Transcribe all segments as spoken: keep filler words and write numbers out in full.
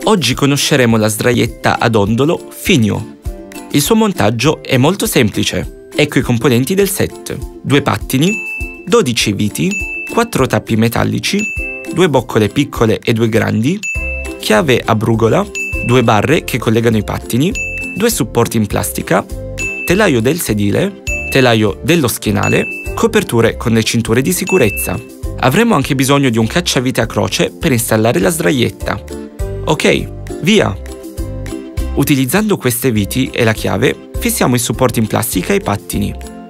Oggi conosceremo la sdraietta a dondolo Finio. Il suo montaggio è molto semplice. Ecco i componenti del set: due pattini, dodici viti, quattro tappi metallici, due boccole piccole e due grandi, chiave a brugola, due barre che collegano i pattini, due supporti in plastica, telaio del sedile, telaio dello schienale, coperture con le cinture di sicurezza. Avremo anche bisogno di un cacciavite a croce per installare la sdraietta. Ok, via! Utilizzando queste viti e la chiave, fissiamo i supporti in plastica ai pattini.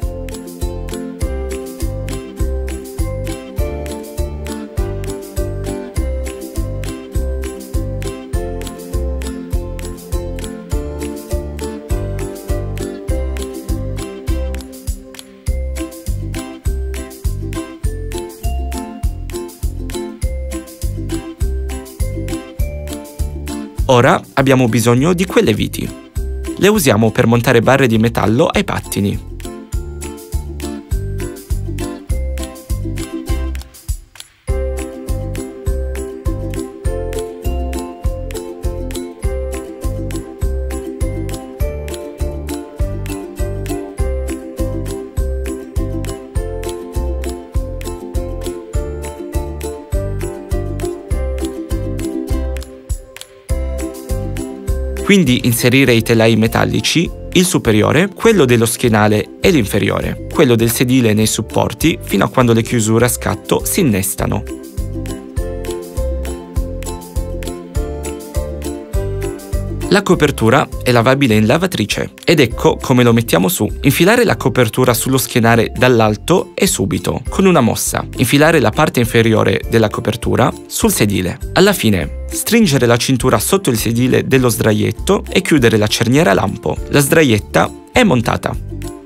Ora abbiamo bisogno di quelle viti. Le usiamo per montare barre di metallo ai pattini. Quindi inserire i telai metallici, il superiore, quello dello schienale e l'inferiore, quello del sedile nei supporti fino a quando le chiusure a scatto si innestano. La copertura è lavabile in lavatrice ed ecco come lo mettiamo su. Infilare la copertura sullo schienale dall'alto e subito, con una mossa. Infilare la parte inferiore della copertura sul sedile. Alla fine, stringere la cintura sotto il sedile dello sdraietto e chiudere la cerniera a lampo. La sdraietta è montata.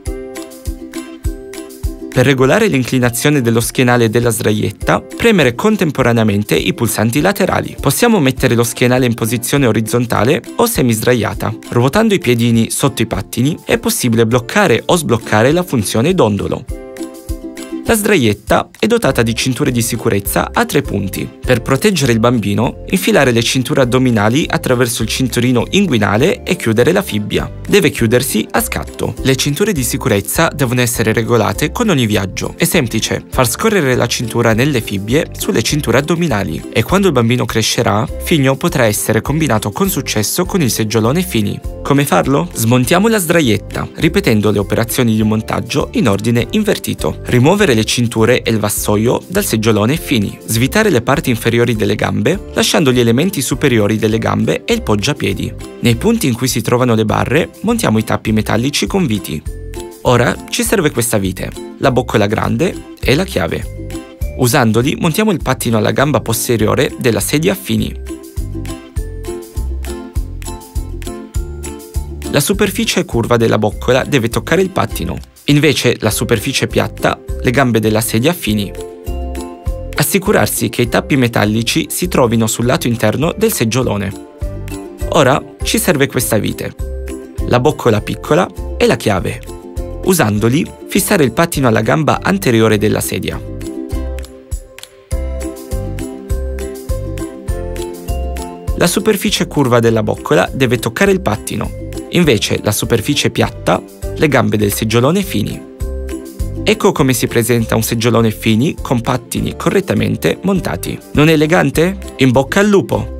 Per regolare l'inclinazione dello schienale della sdraietta, premere contemporaneamente i pulsanti laterali. Possiamo mettere lo schienale in posizione orizzontale o semisdraiata. Ruotando i piedini sotto i pattini è possibile bloccare o sbloccare la funzione dondolo. La sdraietta è dotata di cinture di sicurezza a tre punti. Per proteggere il bambino, infilare le cinture addominali attraverso il cinturino inguinale e chiudere la fibbia. Deve chiudersi a scatto. Le cinture di sicurezza devono essere regolate con ogni viaggio. È semplice, far scorrere la cintura nelle fibbie sulle cinture addominali. E quando il bambino crescerà, Finio potrà essere combinato con successo con il seggiolone Fini. Come farlo? Smontiamo la sdraietta, ripetendo le operazioni di montaggio in ordine invertito. Rimuovere le cinture e il vassoio dal seggiolone Fini. Svitare le parti inferiori delle gambe, lasciando gli elementi superiori delle gambe e il poggiapiedi. Nei punti in cui si trovano le barre, montiamo i tappi metallici con viti. Ora ci serve questa vite, la boccola grande e la chiave. Usandoli montiamo il pattino alla gamba posteriore della sedia Fini. La superficie curva della boccola deve toccare il pattino, invece la superficie piatta le gambe della sedia Fini. Assicurarsi che i tappi metallici si trovino sul lato interno del seggiolone. Ora ci serve questa vite, la boccola piccola e la chiave. Usandoli, fissare il pattino alla gamba anteriore della sedia. La superficie curva della boccola deve toccare il pattino, invece la superficie piatta le gambe del seggiolone Fini. Ecco come si presenta un seggiolone Fini con pattini correttamente montati. Non è elegante? In bocca al lupo!